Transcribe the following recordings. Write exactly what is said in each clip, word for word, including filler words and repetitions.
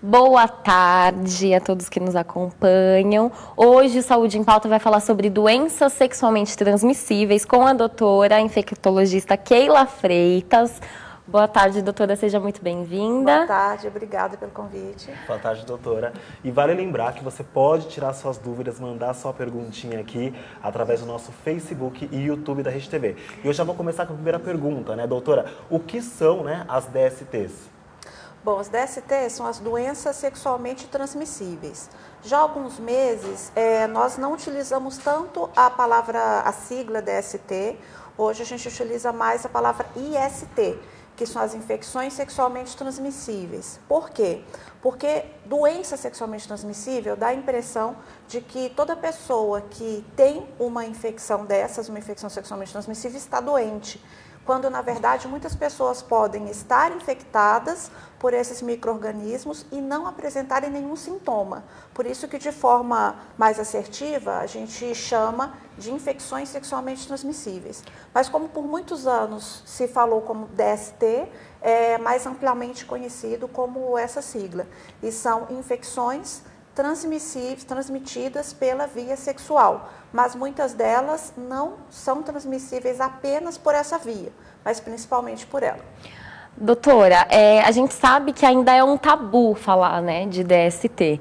Boa tarde a todos que nos acompanham. Hoje, Saúde em Pauta vai falar sobre doenças sexualmente transmissíveis com a doutora infectologista Keila Freitas. Boa tarde, doutora, seja muito bem-vinda. Boa tarde, obrigada pelo convite. Boa tarde, doutora. E vale lembrar que você pode tirar suas dúvidas, mandar sua perguntinha aqui através do nosso Facebook e YouTube da Rede T V. E eu já vou começar com a primeira pergunta, né, doutora? O que são, né, as D S Ts? Bom, as D S Ts são as doenças sexualmente transmissíveis. Já há alguns meses, é, nós não utilizamos tanto a palavra, a sigla D S T, hoje a gente utiliza mais a palavra I S T, que são as infecções sexualmente transmissíveis. Por quê? Porque doença sexualmente transmissível dá a impressão de que toda pessoa que tem uma infecção dessas, uma infecção sexualmente transmissível, está doente, quando na verdade muitas pessoas podem estar infectadas por esses micro-organismos e não apresentarem nenhum sintoma. Por isso que de forma mais assertiva a gente chama de infecções sexualmente transmissíveis. Mas como por muitos anos se falou como D S T, é mais amplamente conhecido como essa sigla. E são infecções transmissíveis, transmitidas pela via sexual, mas muitas delas não são transmissíveis apenas por essa via, mas principalmente por ela. Doutora, é, a gente sabe que ainda é um tabu falar, né, de D S T.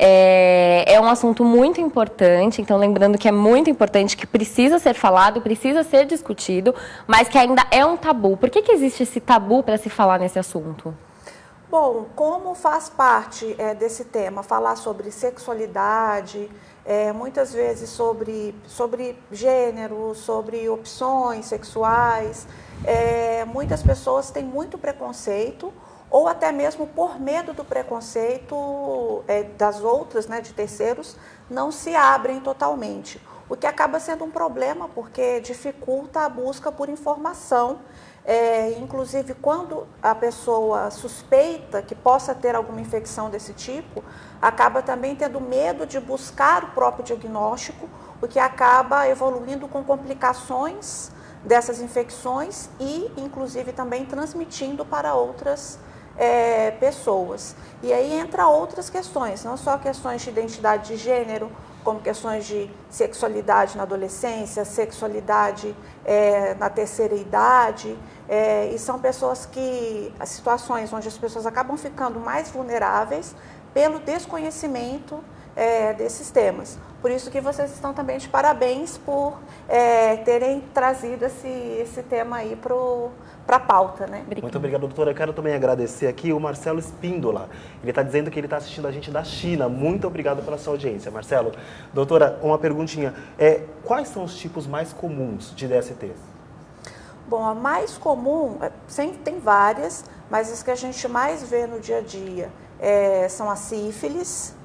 É, é um assunto muito importante, então lembrando que é muito importante, que precisa ser falado, precisa ser discutido, mas que ainda é um tabu. Por que que existe esse tabu para se falar nesse assunto? Bom, como faz parte é, desse tema falar sobre sexualidade, é, muitas vezes sobre, sobre gênero, sobre opções sexuais, é, muitas pessoas têm muito preconceito, ou até mesmo por medo do preconceito é, das outras, né, de terceiros, não se abrem totalmente. O que acaba sendo um problema, porque dificulta a busca por informação. É, inclusive, quando a pessoa suspeita que possa ter alguma infecção desse tipo, acaba também tendo medo de buscar o próprio diagnóstico, o que acaba evoluindo com complicações dessas infecções e, inclusive, também transmitindo para outras é, pessoas. E aí entra outras questões, não só questões de identidade de gênero, como questões de sexualidade na adolescência, sexualidade é, na terceira idade, é, e são pessoas que, as situações onde as pessoas acabam ficando mais vulneráveis pelo desconhecimento é, desses temas. Por isso que vocês estão também de parabéns por é, terem trazido esse, esse tema aí para a pauta, né? Muito obrigado, doutora. Eu quero também agradecer aqui o Marcelo Espíndola. Ele está dizendo que ele está assistindo a gente da China. Muito obrigado pela sua audiência, Marcelo. Doutora, uma perguntinha. É, quais são os tipos mais comuns de D S Ts? Bom, a mais comum, sempre tem várias, mas as que a gente mais vê no dia a dia é, são a sífilis,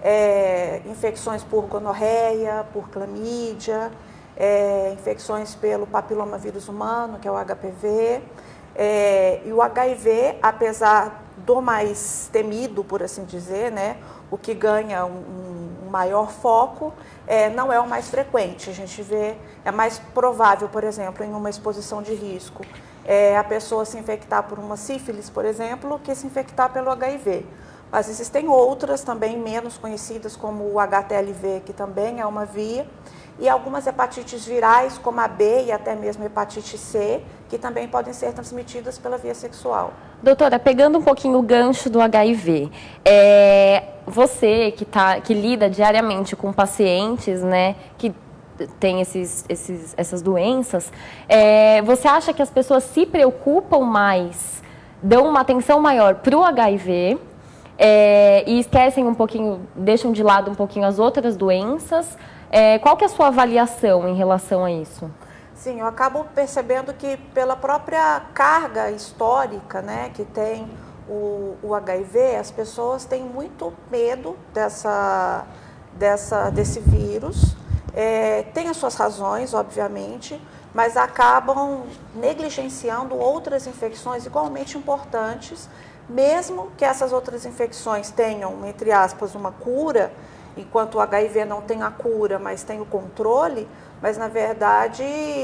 É, infecções por gonorreia, por clamídia, é, infecções pelo papilomavírus humano, que é o H P V, é, e o H I V, apesar do mais temido, por assim dizer, né, o que ganha um, um maior foco, é, não é o mais frequente. A gente vê, é mais provável, por exemplo, em uma exposição de risco, é, a pessoa se infectar por uma sífilis, por exemplo, que se infectar pelo H I V. Mas existem outras também menos conhecidas, como o H T L V, que também é uma via, e algumas hepatites virais, como a B e até mesmo a hepatite C, que também podem ser transmitidas pela via sexual. Doutora, pegando um pouquinho o gancho do H I V, é, você que, tá, que lida diariamente com pacientes, né, que tem esses, esses, essas doenças, é, você acha que as pessoas se preocupam mais, dão uma atenção maior para o H I V, É, e esquecem um pouquinho, deixam de lado um pouquinho as outras doenças? É, qual que é a sua avaliação em relação a isso? Sim, eu acabo percebendo que pela própria carga histórica, né, que tem o, o H I V, as pessoas têm muito medo dessa, dessa, desse vírus, é, tem as suas razões, obviamente, mas acabam negligenciando outras infecções igualmente importantes. Mesmo que essas outras infecções tenham, entre aspas, uma cura, enquanto o H I V não tem a cura, mas tem o controle, mas na verdade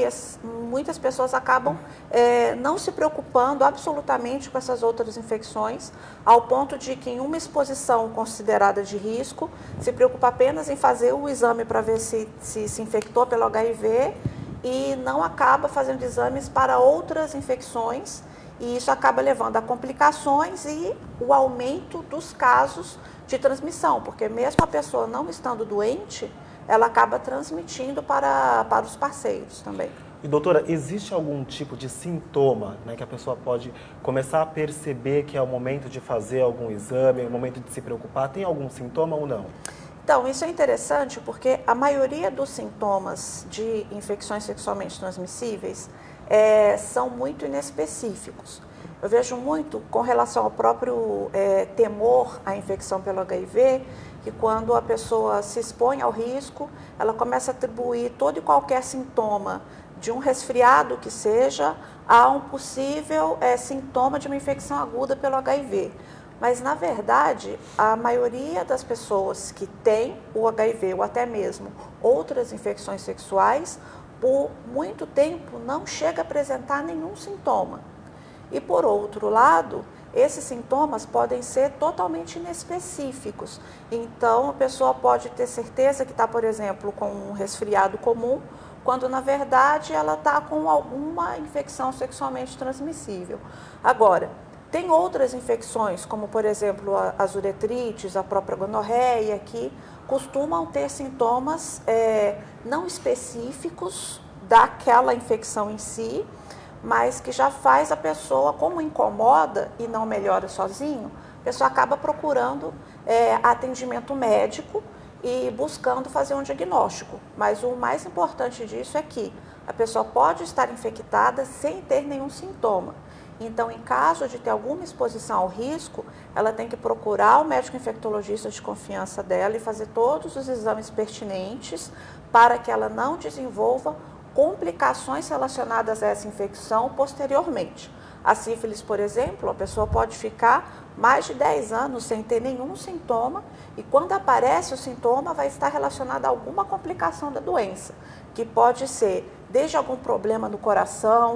muitas pessoas acabam é, não se preocupando absolutamente com essas outras infecções, ao ponto de que em uma exposição considerada de risco, se preocupa apenas em fazer o exame para ver se, se se infectou pelo H I V e não acaba fazendo exames para outras infecções, e isso acaba levando a complicações e o aumento dos casos de transmissão, porque mesmo a pessoa não estando doente, ela acaba transmitindo para, para os parceiros também. E doutora, existe algum tipo de sintoma, né, que a pessoa pode começar a perceber que é o momento de fazer algum exame, é o momento de se preocupar? Tem algum sintoma ou não? Então, isso é interessante porque a maioria dos sintomas de infecções sexualmente transmissíveis é, são muito inespecíficos. Eu vejo muito com relação ao próprio é, temor à infecção pelo H I V, que quando a pessoa se expõe ao risco, ela começa a atribuir todo e qualquer sintoma de um resfriado que seja a um possível é, sintoma de uma infecção aguda pelo H I V. Mas, na verdade, a maioria das pessoas que têm o H I V ou até mesmo outras infecções sexuais, por muito tempo não chega a apresentar nenhum sintoma. E, por outro lado, esses sintomas podem ser totalmente inespecíficos. Então, a pessoa pode ter certeza que está, por exemplo, com um resfriado comum, quando, na verdade, ela está com alguma infecção sexualmente transmissível. Agora, tem outras infecções, como, por exemplo, as uretrites, a própria gonorreia, que costumam ter sintomas é, não específicos daquela infecção em si, mas que já faz a pessoa, como incomoda e não melhora sozinho, a pessoa acaba procurando é, atendimento médico e buscando fazer um diagnóstico. Mas o mais importante disso é que a pessoa pode estar infectada sem ter nenhum sintoma. Então, em caso de ter alguma exposição ao risco, ela tem que procurar o médico infectologista de confiança dela e fazer todos os exames pertinentes para que ela não desenvolva complicações relacionadas a essa infecção posteriormente. A sífilis, por exemplo, a pessoa pode ficar mais de dez anos sem ter nenhum sintoma e quando aparece o sintoma vai estar relacionado a alguma complicação da doença, que pode ser desde algum problema no coração,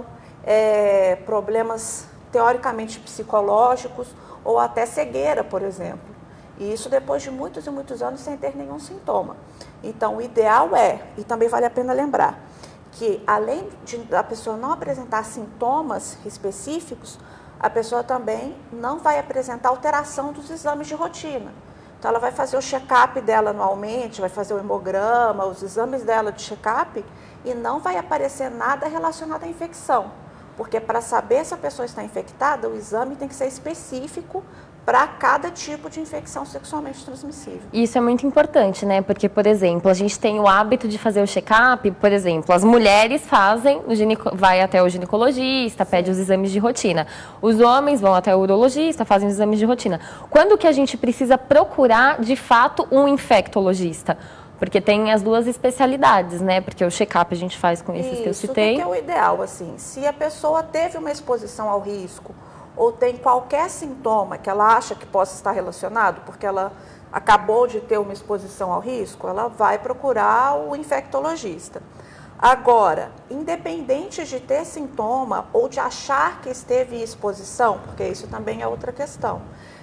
é, problemas teoricamente psicológicos ou até cegueira, por exemplo. E isso depois de muitos e muitos anos sem ter nenhum sintoma. Então, o ideal é, e também vale a pena lembrar, que além de a pessoa não apresentar sintomas específicos, a pessoa também não vai apresentar alteração dos exames de rotina. Então, ela vai fazer o check-up dela anualmente, vai fazer o hemograma, os exames dela de check-up, e não vai aparecer nada relacionado à infecção. Porque para saber se a pessoa está infectada, o exame tem que ser específico para cada tipo de infecção sexualmente transmissível. Isso é muito importante, né? Porque, por exemplo, a gente tem o hábito de fazer o check-up, por exemplo, as mulheres fazem, o gineco... vai até o ginecologista, pede os exames de rotina. Os homens vão até o urologista, fazem os exames de rotina. Quando que a gente precisa procurar, de fato, um infectologista? Porque tem as duas especialidades, né? Porque o check-up a gente faz com esses Isso, que eu citei. Isso, que é o ideal, assim. Se a pessoa teve uma exposição ao risco, ou tem qualquer sintoma que ela acha que possa estar relacionado, porque ela acabou de ter uma exposição ao risco, ela vai procurar o infectologista. Agora, independente de ter sintoma ou de achar que esteve em exposição, porque isso também é outra questão,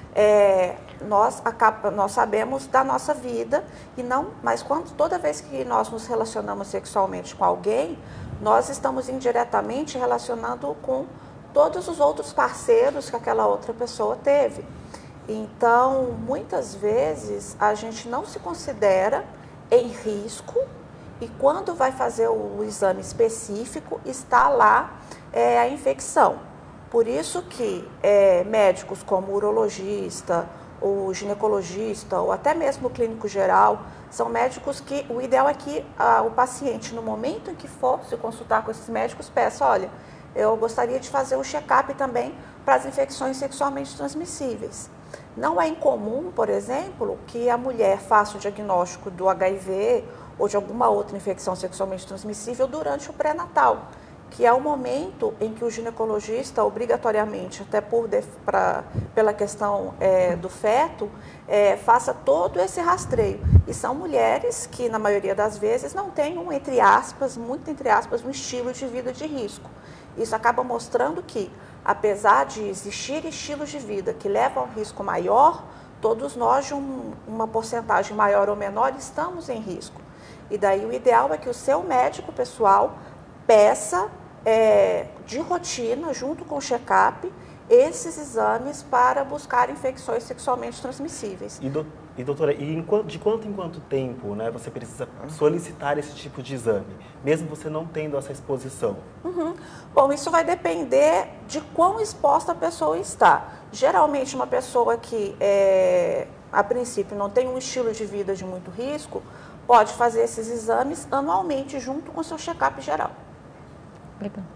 é, nós, nós sabemos da nossa vida, e não, mas quando, toda vez que nós nos relacionamos sexualmente com alguém, nós estamos indiretamente relacionando com todos os outros parceiros que aquela outra pessoa teve. Então, muitas vezes, a gente não se considera em risco e quando vai fazer o exame específico, está lá é, a infecção. Por isso que é, médicos como o urologista, o ginecologista ou até mesmo o clínico geral, são médicos que o ideal é que a, o paciente, no momento em que for se consultar com esses médicos, peça, olha, eu gostaria de fazer o check-up também para as infecções sexualmente transmissíveis. Não é incomum, por exemplo, que a mulher faça o diagnóstico do H I V ou de alguma outra infecção sexualmente transmissível durante o pré-natal, que é o momento em que o ginecologista, obrigatoriamente, até por, pra, pela questão é, do feto, é, faça todo esse rastreio. E são mulheres que, na maioria das vezes, não têm um, entre aspas, muito entre aspas, um estilo de vida de risco. Isso acaba mostrando que, apesar de existir estilos de vida que levam a um risco maior, todos nós, de um, uma porcentagem maior ou menor, estamos em risco. E daí o ideal é que o seu médico pessoal peça é, de rotina, junto com o check-up, esses exames para buscar infecções sexualmente transmissíveis. E, do, e doutora, e em, de quanto em quanto tempo, né, você precisa solicitar esse tipo de exame, mesmo você não tendo essa exposição? Uhum. Bom, isso vai depender de quão exposta a pessoa está. Geralmente, uma pessoa que, é, a princípio, não tem um estilo de vida de muito risco, pode fazer esses exames anualmente junto com o seu check-up geral. Legal.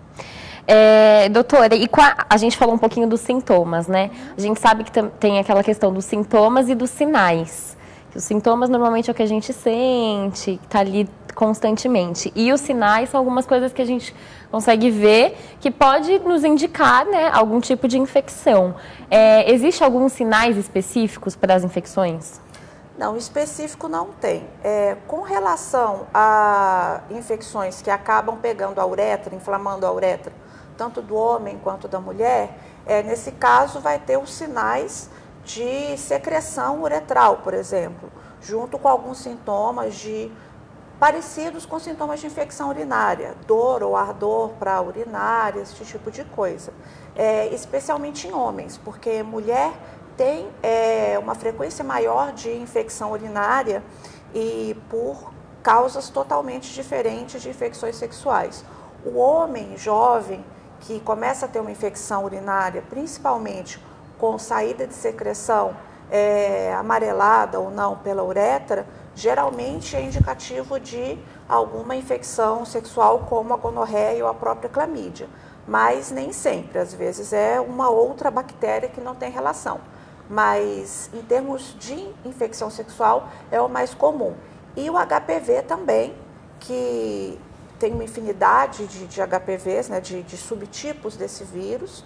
É, doutora, e a, a gente falou um pouquinho dos sintomas, né? A gente sabe que tem aquela questão dos sintomas e dos sinais. Os sintomas normalmente é o que a gente sente, que está ali constantemente. E os sinais são algumas coisas que a gente consegue ver que pode nos indicar, né, algum tipo de infecção. É, existe alguns sinais específicos para as infecções? Não, específico não tem. É, com relação a infecções que acabam pegando a uretra, inflamando a uretra, tanto do homem quanto da mulher, é, nesse caso vai ter os sinais de secreção uretral, por exemplo, junto com alguns sintomas de, parecidos com sintomas de infecção urinária, dor ou ardor para urinar, esse tipo de coisa. É, especialmente em homens, porque mulher tem é, uma frequência maior de infecção urinária e por causas totalmente diferentes de infecções sexuais. O homem jovem que começa a ter uma infecção urinária, principalmente com saída de secreção é, amarelada ou não pela uretra, geralmente é indicativo de alguma infecção sexual como a gonorreia ou a própria clamídia, mas nem sempre, às vezes é uma outra bactéria que não tem relação. Mas em termos de infecção sexual é o mais comum. E o H P V também, que tem uma infinidade de, de H P Vs, né, de, de subtipos desse vírus,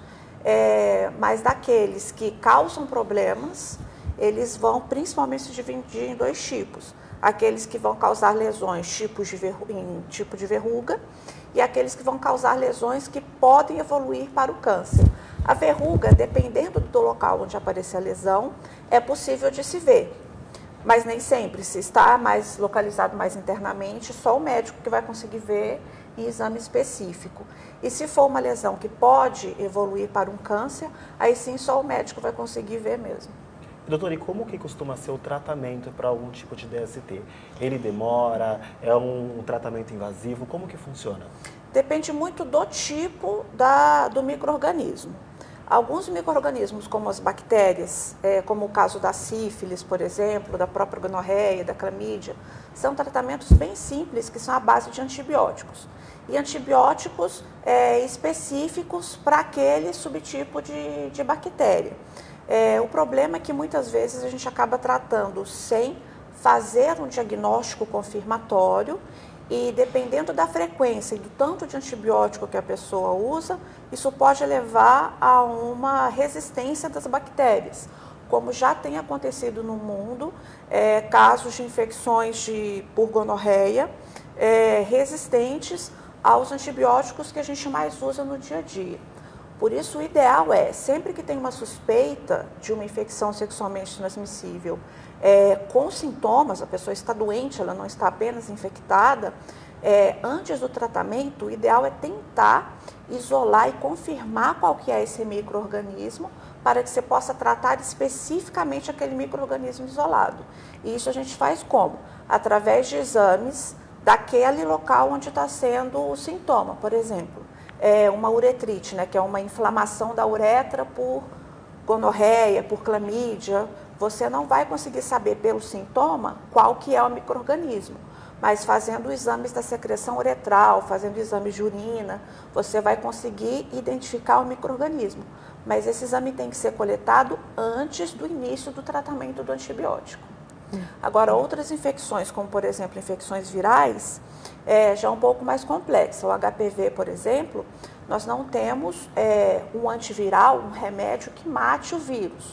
é, mas daqueles que causam problemas, eles vão principalmente se dividir em dois tipos. Aqueles que vão causar lesões tipos de verru- em tipo de verruga e aqueles que vão causar lesões que podem evoluir para o câncer. A verruga, dependendo do local onde aparecer a lesão, é possível de se ver, mas nem sempre. Se está mais localizado mais internamente, só o médico que vai conseguir ver em exame específico. E se for uma lesão que pode evoluir para um câncer, aí sim só o médico vai conseguir ver mesmo. Doutora, e como que costuma ser o tratamento para algum tipo de D S T? Ele demora? É um tratamento invasivo? Como que funciona? Depende muito do tipo da, do micro-organismo. Alguns micro-organismos, como as bactérias, é, como o caso da sífilis, por exemplo, da própria gonorreia, da clamídia, são tratamentos bem simples, que são à base de antibióticos. E antibióticos é, específicos para aquele subtipo de, de bactéria. É, o problema é que muitas vezes a gente acaba tratando sem fazer um diagnóstico confirmatório e dependendo da frequência e do tanto de antibiótico que a pessoa usa, isso pode levar a uma resistência das bactérias. Como já tem acontecido no mundo, é, casos de infecções de, por gonorreia é, resistentes aos antibióticos que a gente mais usa no dia a dia. Por isso, o ideal é, sempre que tem uma suspeita de uma infecção sexualmente transmissível, é, com sintomas, a pessoa está doente, ela não está apenas infectada, é, antes do tratamento, o ideal é tentar isolar e confirmar qual que é esse micro-organismo, para que você possa tratar especificamente aquele micro-organismo isolado. E isso a gente faz como? Através de exames daquele local onde está sendo o sintoma, por exemplo. É uma uretrite, né, que é uma inflamação da uretra por gonorreia, por clamídia. Você não vai conseguir saber pelo sintoma qual que é o micro-organismo, mas fazendo exames da secreção uretral, fazendo exames de urina, você vai conseguir identificar o micro-organismo. Mas esse exame tem que ser coletado antes do início do tratamento do antibiótico. Agora, outras infecções, como por exemplo infecções virais, é já um pouco mais complexa. O H P V, por exemplo, nós não temos é, um antiviral, um remédio que mate o vírus.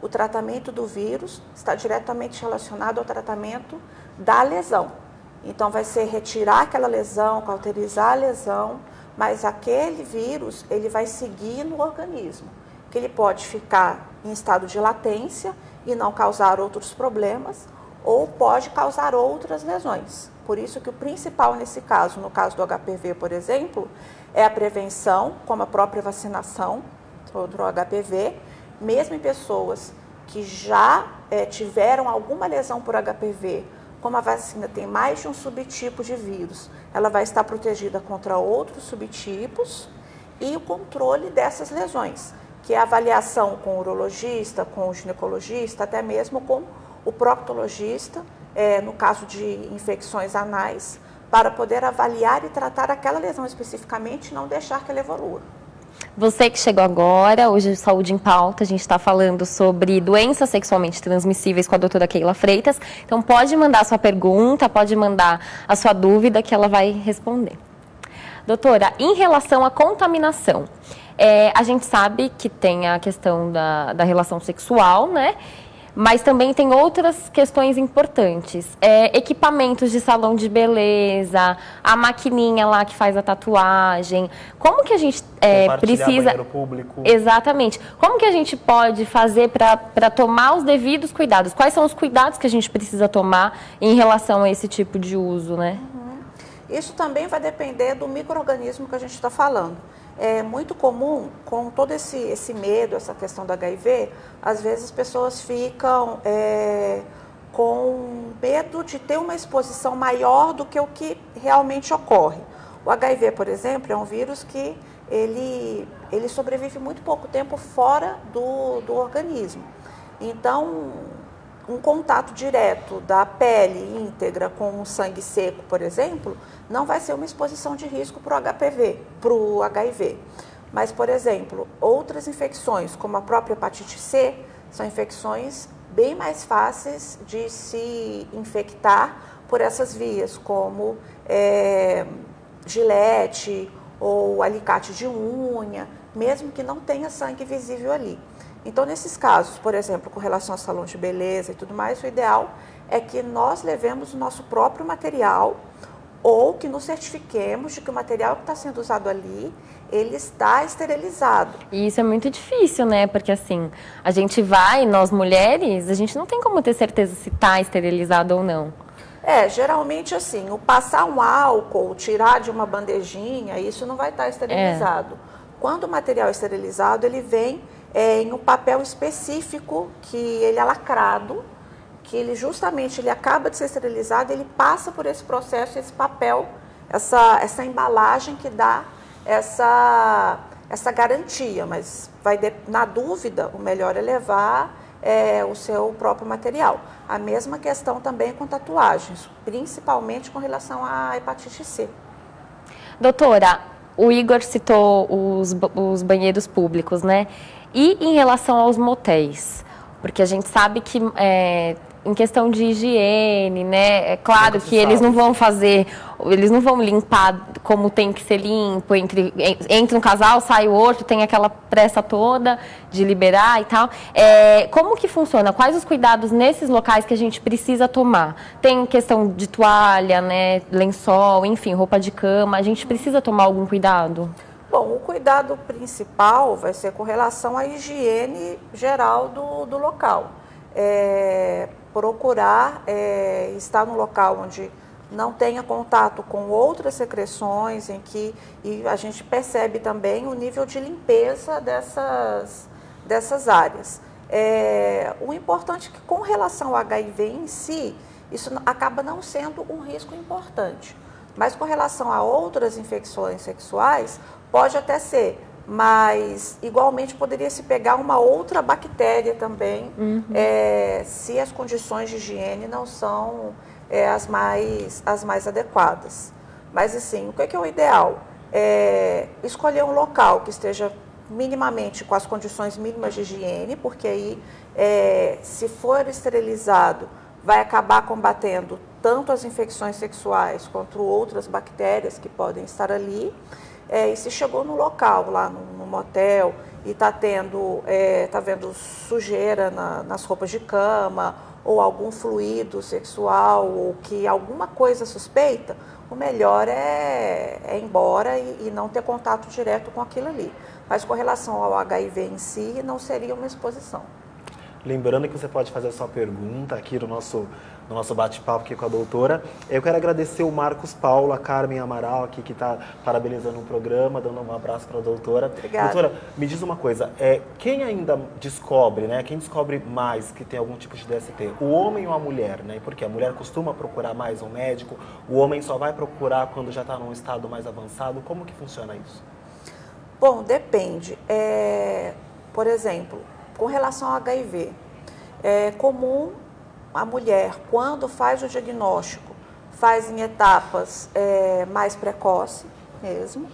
o tratamento do vírus está diretamente relacionado ao tratamento da lesão. Então, vai ser retirar aquela lesão, cauterizar a lesão, mas aquele vírus, ele vai seguir no organismo, que ele pode ficar em estado de latência e não causar outros problemas, ou pode causar outras lesões. Por isso que o principal nesse caso, no caso do H P V, por exemplo, é a prevenção, como a própria vacinação contra o H P V, mesmo em pessoas que já é, tiveram alguma lesão por H P V, como a vacina tem mais de um subtipo de vírus, ela vai estar protegida contra outros subtipos e o controle dessas lesões, que é a avaliação com o urologista, com o ginecologista, até mesmo com o proctologista, é, no caso de infecções anais, para poder avaliar e tratar aquela lesão especificamente e não deixar que ela evolua. Você que chegou agora, hoje Saúde em Pauta, a gente está falando sobre doenças sexualmente transmissíveis com a doutora Keila Freitas. Então pode mandar a sua pergunta, pode mandar a sua dúvida que ela vai responder. Doutora, em relação à contaminação, é, a gente sabe que tem a questão da, da relação sexual, né? Mas também tem outras questões importantes. É, equipamentos de salão de beleza, a maquininha lá que faz a tatuagem. Como que a gente é, precisa... banheiro público. Exatamente. Como que a gente pode fazer para tomar os devidos cuidados? Quais são os cuidados que a gente precisa tomar em relação a esse tipo de uso, né? Uhum. Isso também vai depender do micro-organismo que a gente está falando. É muito comum, com todo esse, esse medo, essa questão do H I V, às vezes as pessoas ficam é, com medo de ter uma exposição maior do que o que realmente ocorre. O H I V, por exemplo, é um vírus que ele, ele sobrevive muito pouco tempo fora do, do organismo. Então, um contato direto da pele íntegra com o sangue seco, por exemplo, não vai ser uma exposição de risco para o H P V, para o H I V. Mas, por exemplo, outras infecções, como a própria hepatite C, são infecções bem mais fáceis de se infectar por essas vias, como é, gilete ou alicate de unha, mesmo que não tenha sangue visível ali. Então, nesses casos, por exemplo, com relação ao salão de beleza e tudo mais, o ideal é que nós levemos o nosso próprio material ou que nos certifiquemos de que o material que está sendo usado ali, ele está esterilizado. E isso é muito difícil, né? Porque assim, a gente vai, nós mulheres, a gente não tem como ter certeza se está esterilizado ou não. É, geralmente assim, o passar um álcool, tirar de uma bandejinha, isso não vai estar esterilizado. É. Quando o material é esterilizado, ele vem é, em um papel específico que ele é lacrado, que ele justamente ele acaba de ser esterilizado, ele passa por esse processo, esse papel, essa, essa embalagem que dá essa, essa garantia, mas vai de, na dúvida, o melhor é levar é, o seu próprio material. A mesma questão também com tatuagens, principalmente com relação à hepatite C. Doutora, o Igor citou os, os banheiros públicos, né? E em relação aos motéis? Porque a gente sabe que é, em questão de higiene, né? É claro que eles não vão fazer, eles não vão limpar como tem que ser limpo, entre, entre um casal, sai o outro, tem aquela pressa toda de liberar e tal. É, como que funciona? Quais os cuidados nesses locais que a gente precisa tomar? Tem questão de toalha, né? Lençol, enfim, roupa de cama, a gente precisa tomar algum cuidado? Bom, o cuidado principal vai ser com relação à higiene geral do, do local. É, procurar é, estar num local onde não tenha contato com outras secreções, em que e a gente percebe também o nível de limpeza dessas, dessas áreas. É, o importante é que com relação ao H I V em si, isso acaba não sendo um risco importante. Mas com relação a outras infecções sexuais, pode até ser, mas igualmente poderia se pegar uma outra bactéria também, uhum. é, se as condições de higiene não são é, as, mais, as mais adequadas. Mas assim, o que é, que é o ideal? É escolher um local que esteja minimamente com as condições mínimas de higiene, porque aí, é, se for esterilizado, vai acabar combatendo tanto as infecções sexuais quanto outras bactérias que podem estar ali. É, e se chegou no local, lá no, no motel, e está tendo, é, tá vendo sujeira na, nas roupas de cama, ou algum fluido sexual, ou que alguma coisa suspeita, o melhor é, é ir embora e, e não ter contato direto com aquilo ali. Mas com relação ao H I V em si, não seria uma exposição. Lembrando que você pode fazer a sua pergunta aqui no nosso, no nosso bate-papo aqui com a doutora. Eu quero agradecer o Marcos Paulo, a Carmen Amaral aqui, que está parabenizando o programa, dando um abraço para a doutora. Obrigada. Doutora, me diz uma coisa, é, quem ainda descobre, né, quem descobre mais que tem algum tipo de D S T? O homem ou a mulher, né? Porque a mulher costuma procurar mais um médico, o homem só vai procurar quando já está num estado mais avançado. Como que funciona isso? Bom, depende. É, por exemplo, com relação ao H I V, é comum a mulher, quando faz o diagnóstico, faz em etapas é, mais precoces mesmo.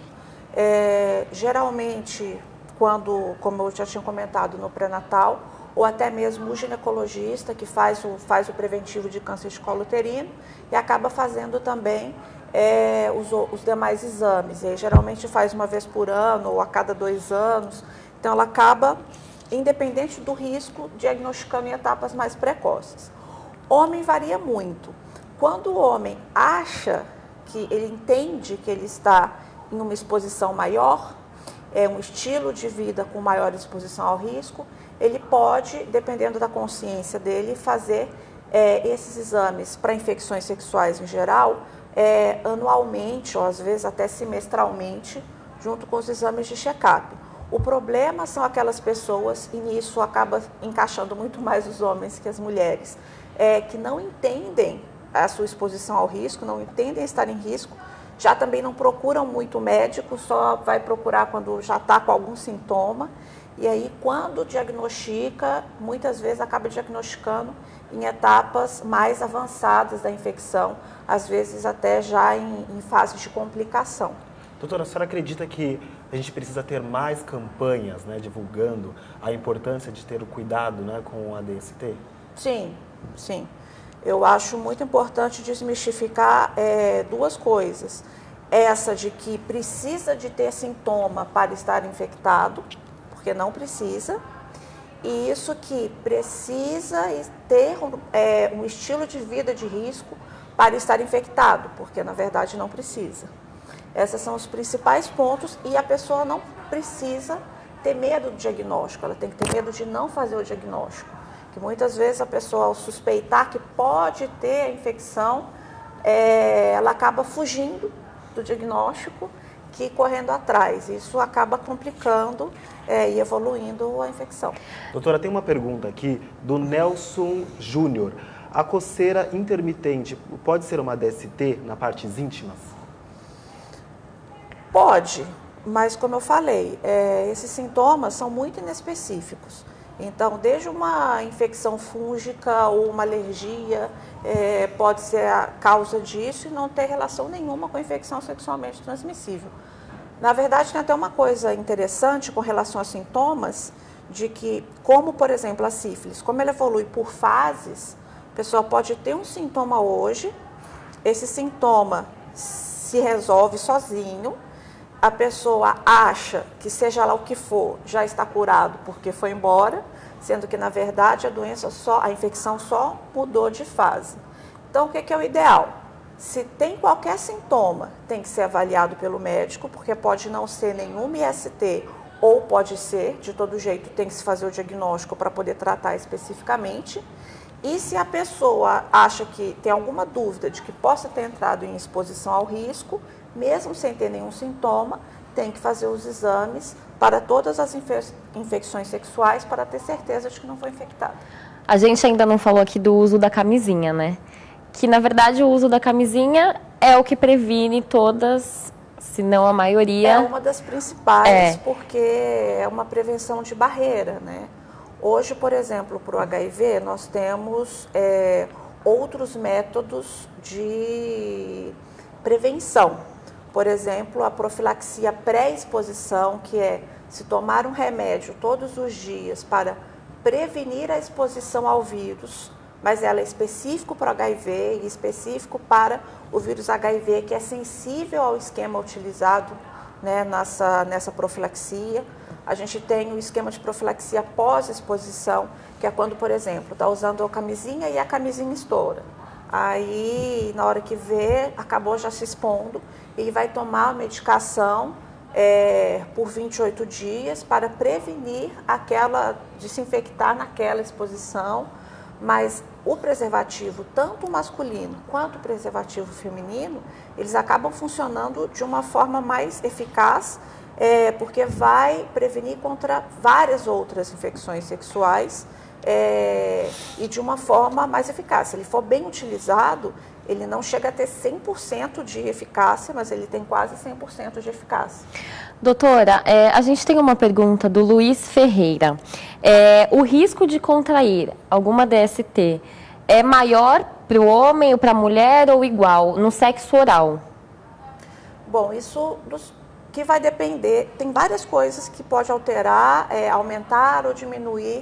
É, geralmente, quando, como eu já tinha comentado, no pré-natal, ou até mesmo o ginecologista que faz o, faz o preventivo de câncer de colo uterino e acaba fazendo também é, os, os demais exames. E aí, geralmente faz uma vez por ano ou a cada dois anos. Então, ela acaba, independente do risco, diagnosticando em etapas mais precoces. Homem varia muito. Quando o homem acha que ele entende que ele está em uma exposição maior, é um estilo de vida com maior exposição ao risco, ele pode, dependendo da consciência dele, fazer é, esses exames para infecções sexuais em geral, é, anualmente ou às vezes até semestralmente, junto com os exames de check-up. O problema são aquelas pessoas, e nisso acaba encaixando muito mais os homens que as mulheres, é, que não entendem a sua exposição ao risco, não entendem estar em risco, já também não procuram muito médico, só vai procurar quando já está com algum sintoma, e aí quando diagnostica, muitas vezes acaba diagnosticando em etapas mais avançadas da infecção, às vezes até já em, em fase de complicação. Doutora, a senhora acredita que a gente precisa ter mais campanhas, né, divulgando a importância de ter o cuidado, né, com a D S T? Sim, sim. Eu acho muito importante desmistificar é, duas coisas. Essa de que precisa de ter sintoma para estar infectado, porque não precisa. E isso que precisa ter é, um estilo de vida de risco para estar infectado, porque na verdade não precisa. Esses são os principais pontos e a pessoa não precisa ter medo do diagnóstico, ela tem que ter medo de não fazer o diagnóstico. Que muitas vezes a pessoa, ao suspeitar que pode ter a infecção, é, ela acaba fugindo do diagnóstico, que correndo atrás. Isso acaba complicando é, e evoluindo a infecção. Doutora, tem uma pergunta aqui do Nelson Júnior. A coceira intermitente pode ser uma D S T na partes íntimas? Pode, mas como eu falei, é, esses sintomas são muito inespecíficos. Então, desde uma infecção fúngica ou uma alergia, é, pode ser a causa disso e não ter relação nenhuma com a infecção sexualmente transmissível. Na verdade, tem até uma coisa interessante com relação a sintomas, de que, como por exemplo a sífilis, como ela evolui por fases, a pessoa pode ter um sintoma hoje, esse sintoma se resolve sozinho, a pessoa acha que seja lá o que for, já está curado porque foi embora, sendo que na verdade a doença só, a infecção só mudou de fase. Então o que que é o ideal? Se tem qualquer sintoma, tem que ser avaliado pelo médico, porque pode não ser nenhum I S T ou pode ser, de todo jeito tem que se fazer o diagnóstico para poder tratar especificamente. E se a pessoa acha que tem alguma dúvida de que possa ter entrado em exposição ao risco, mesmo sem ter nenhum sintoma, tem que fazer os exames para todas as infe infecções sexuais para ter certeza de que não foi infectado. A gente ainda não falou aqui do uso da camisinha, né? Que, na verdade, o uso da camisinha é o que previne todas, se não a maioria. É uma das principais, é. porque é uma prevenção de barreira, né? Hoje, por exemplo, para o H I V, nós temos é, outros métodos de prevenção. Por exemplo, a profilaxia pré-exposição, que é se tomar um remédio todos os dias para prevenir a exposição ao vírus, mas ela é específico para o H I V e específico para o vírus H I V, que é sensível ao esquema utilizado né, nessa, nessa profilaxia. A gente tem o esquema de profilaxia pós-exposição, que é quando, por exemplo, está usando a camisinha e a camisinha estoura. Aí, na hora que vê, acabou já se expondo e vai tomar a medicação é, por vinte e oito dias para prevenir aquela, de se infectar naquela exposição. Mas o preservativo, tanto o masculino quanto o preservativo feminino, eles acabam funcionando de uma forma mais eficaz, é, porque vai prevenir contra várias outras infecções sexuais é, e de uma forma mais eficaz. Se ele for bem utilizado, ele não chega a ter cem por cento de eficácia, mas ele tem quase cem por cento de eficácia. Doutora, é, a gente tem uma pergunta do Luiz Ferreira. É, o risco de contrair alguma D S T é maior para o homem ou para a mulher ou igual no sexo oral? Bom, isso dos, que vai depender, tem várias coisas que pode alterar, é, aumentar ou diminuir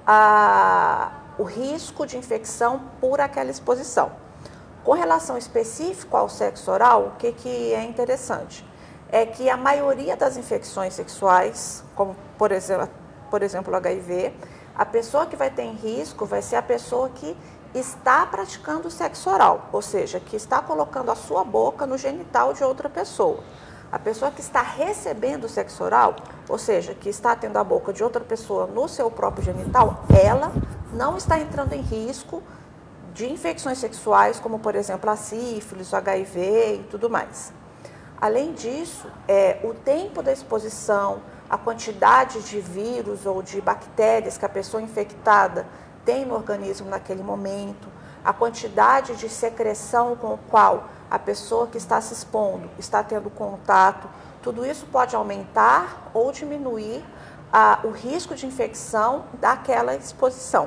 a, o risco de infecção por aquela exposição. Com relação específica ao sexo oral, o que, que é interessante? É que a maioria das infecções sexuais, como por exemplo, por exemplo o H I V, a pessoa que vai ter em risco vai ser a pessoa que está praticando sexo oral, ou seja, que está colocando a sua boca no genital de outra pessoa. A pessoa que está recebendo sexo oral, ou seja, que está tendo a boca de outra pessoa no seu próprio genital, ela não está entrando em risco de infecções sexuais, como por exemplo a sífilis, o H I V e tudo mais. Além disso, é, o tempo da exposição, a quantidade de vírus ou de bactérias que a pessoa infectada tem no organismo naquele momento, a quantidade de secreção com o qual a pessoa que está se expondo está tendo contato, tudo isso pode aumentar ou diminuir a, o risco de infecção daquela exposição.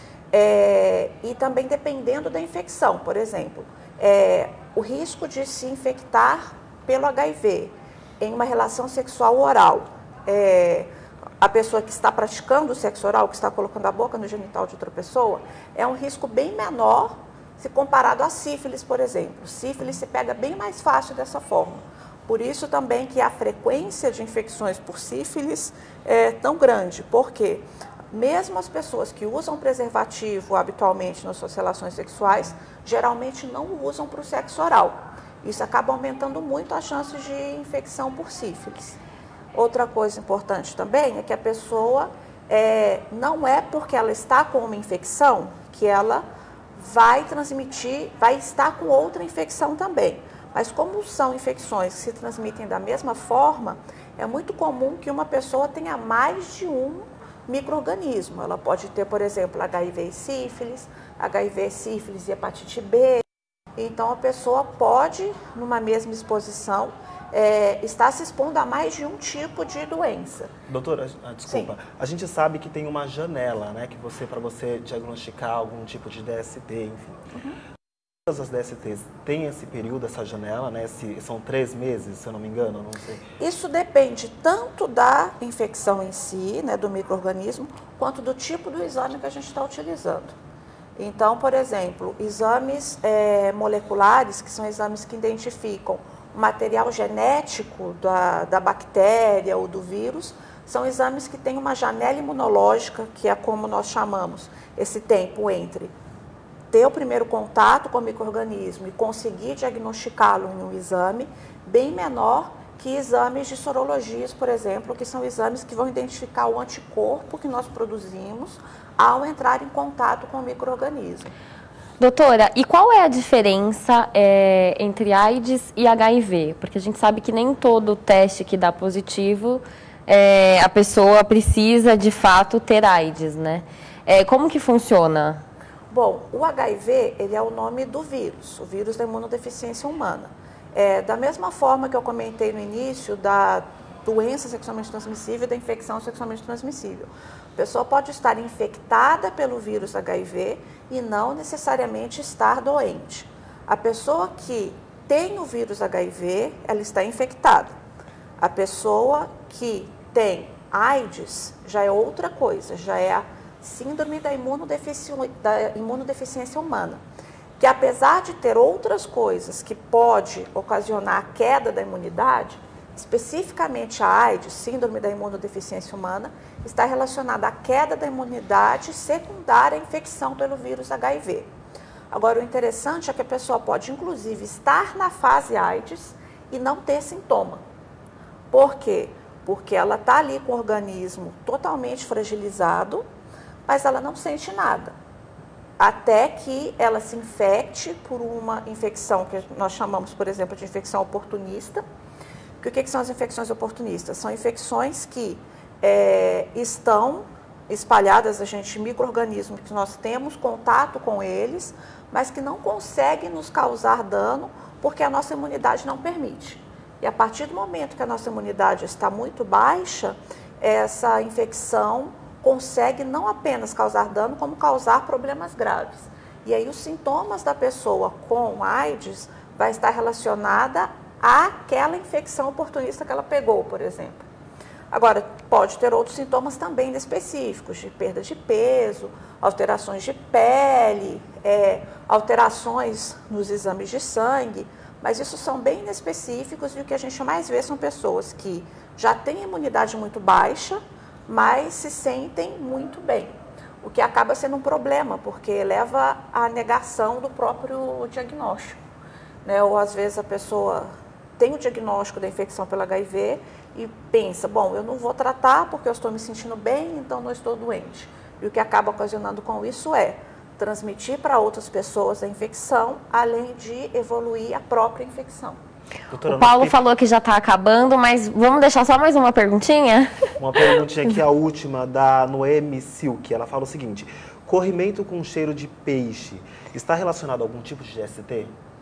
É, e também dependendo da infecção, por exemplo, é, o risco de se infectar pelo H I V em uma relação sexual oral, é, a pessoa que está praticando o sexo oral, que está colocando a boca no genital de outra pessoa, é um risco bem menor se comparado a sífilis, por exemplo. Sífilis se pega bem mais fácil dessa forma. Por isso também que a frequência de infecções por sífilis é tão grande, porque mesmo as pessoas que usam preservativo habitualmente nas suas relações sexuais, geralmente não usam para o sexo oral. Isso acaba aumentando muito as chances de infecção por sífilis. Outra coisa importante também é que a pessoa, é, não é porque ela está com uma infecção que ela vai transmitir, vai estar com outra infecção também. Mas como são infecções que se transmitem da mesma forma, é muito comum que uma pessoa tenha mais de um micro-organismo. Ela pode ter, por exemplo, H I V e sífilis, H I V, sífilis e hepatite B. Então, a pessoa pode, numa mesma exposição, é, estar se expondo a mais de um tipo de doença. Doutora, desculpa, Sim. A gente sabe que tem uma janela, né, que você, para você diagnosticar algum tipo de D S T, enfim. Uhum. Todas as D S Ts têm esse período, essa janela, né? Esse, são três meses, se eu não me engano, não sei. Isso depende tanto da infecção em si, né, do micro-organismo, quanto do tipo do exame que a gente está utilizando. Então, por exemplo, exames é, moleculares, que são exames que identificam o material genético da, da bactéria ou do vírus, são exames que têm uma janela imunológica, que é como nós chamamos esse tempo entre ter o primeiro contato com o micro-organismo e conseguir diagnosticá-lo em um exame, bem menor que exames de sorologias, por exemplo, que são exames que vão identificar o anticorpo que nós produzimos ao entrar em contato com o micro-organismo. Doutora, e qual é a diferença é, entre AIDS e H I V? Porque a gente sabe que nem todo teste que dá positivo, é, a pessoa precisa de fato ter AIDS, né? É, como que funciona? Bom, o H I V, ele é o nome do vírus, o vírus da imunodeficiência humana. É, da mesma forma que eu comentei no início da doença sexualmente transmissível e da infecção sexualmente transmissível. A pessoa pode estar infectada pelo vírus H I V e não necessariamente estar doente. A pessoa que tem o vírus H I V, ela está infectada. A pessoa que tem AIDS já é outra coisa, já é a síndrome da imunodefici... da imunodeficiência humana, que apesar de ter outras coisas que pode ocasionar a queda da imunidade, especificamente a AIDS, síndrome da imunodeficiência humana, está relacionada à queda da imunidade secundária à infecção pelo vírus H I V. Agora, o interessante é que a pessoa pode, inclusive, estar na fase AIDS e não ter sintoma. Por quê? Porque ela está ali com o organismo totalmente fragilizado, mas ela não sente nada. Até que ela se infecte por uma infecção que nós chamamos, por exemplo, de infecção oportunista. O que, que são as infecções oportunistas? São infecções que é, estão espalhadas, a gente, micro-organismos que nós temos contato com eles, mas que não conseguem nos causar dano porque a nossa imunidade não permite. E a partir do momento que a nossa imunidade está muito baixa, essa infecção consegue não apenas causar dano, como causar problemas graves. E aí os sintomas da pessoa com AIDS vai estar relacionada àquela infecção oportunista que ela pegou, por exemplo. Agora, pode ter outros sintomas também específicos, de perda de peso, alterações de pele, é, alterações nos exames de sangue, mas isso são bem inespecíficos e o que a gente mais vê são pessoas que já têm imunidade muito baixa, mas se sentem muito bem, o que acaba sendo um problema, porque leva à negação do próprio diagnóstico, né? Ou às vezes a pessoa tem o diagnóstico da infecção pelo H I V e pensa, bom, eu não vou tratar porque eu estou me sentindo bem, então não estou doente. E o que acaba ocasionando com isso é transmitir para outras pessoas a infecção, além de evoluir a própria infecção. Doutora, o Paulo falou que já está acabando, mas vamos deixar só mais uma perguntinha? Uma perguntinha aqui, a última, da Noemi Silk. Ela fala o seguinte: corrimento com cheiro de peixe está relacionado a algum tipo de S T?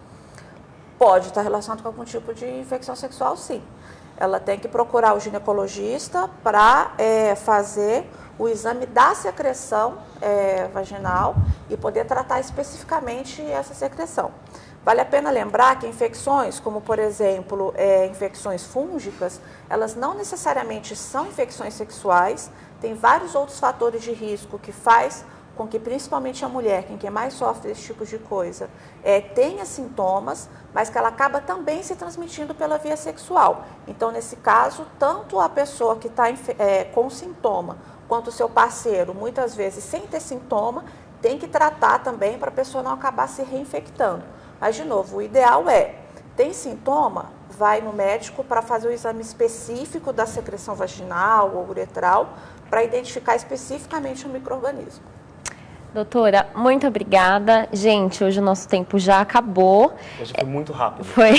Pode estar relacionado com algum tipo de infecção sexual, sim. Ela tem que procurar o ginecologista para é, fazer o exame da secreção é, vaginal e poder tratar especificamente essa secreção. Vale a pena lembrar que infecções, como por exemplo, é, infecções fúngicas, elas não necessariamente são infecções sexuais, tem vários outros fatores de risco que faz com que principalmente a mulher, quem mais sofre desse tipo de coisa, é, tenha sintomas, mas que ela acaba também se transmitindo pela via sexual. Então, nesse caso, tanto a pessoa que está é, com sintoma, quanto o seu parceiro, muitas vezes sem ter sintoma, tem que tratar também para a pessoa não acabar se reinfectando. Mas, de novo, o ideal é, tem sintoma, vai no médico para fazer o exame específico da secreção vaginal ou uretral, para identificar especificamente o micro-organismo. Doutora, muito obrigada. Gente, hoje o nosso tempo já acabou. Hoje foi muito rápido. Foi.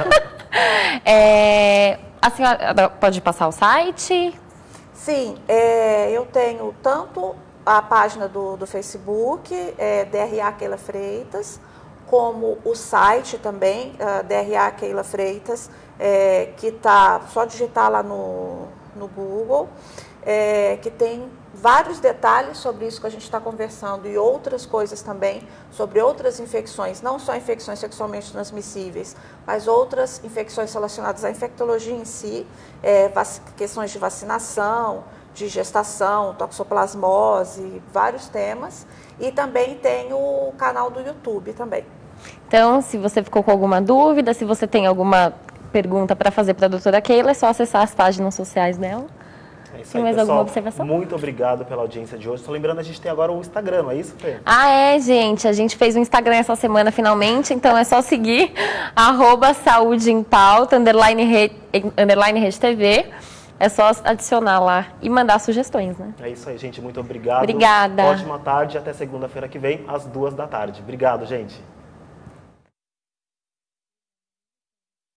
é, a senhora pode passar o site? Sim, é, eu tenho tanto a página do, do Facebook, é, D R A Keila Freitas, como o site também, uh, D R A Keila Freitas, é, que está, só digitar lá no, no Google, é, que tem vários detalhes sobre isso que a gente está conversando e outras coisas também, sobre outras infecções, não só infecções sexualmente transmissíveis, mas outras infecções relacionadas à infectologia em si, é, questões de vacinação, de gestação, toxoplasmose, vários temas. E também tem o canal do YouTube também. Então, se você ficou com alguma dúvida, se você tem alguma pergunta para fazer para a doutora Keila, é só acessar as páginas sociais dela. É isso tem aí, mais pessoal, alguma observação? Muito obrigado pela audiência de hoje. Só lembrando, a gente tem agora o Instagram, não é isso, Fê? Ah, é, gente. A gente fez o Instagram essa semana, finalmente. Então, é só seguir, arroba saúde em pauta, underline, re, underline Rede T V. É só adicionar lá e mandar sugestões, né? É isso aí, gente. Muito obrigado. Obrigada. Ótima tarde. Até segunda-feira que vem, às duas da tarde. Obrigado, gente.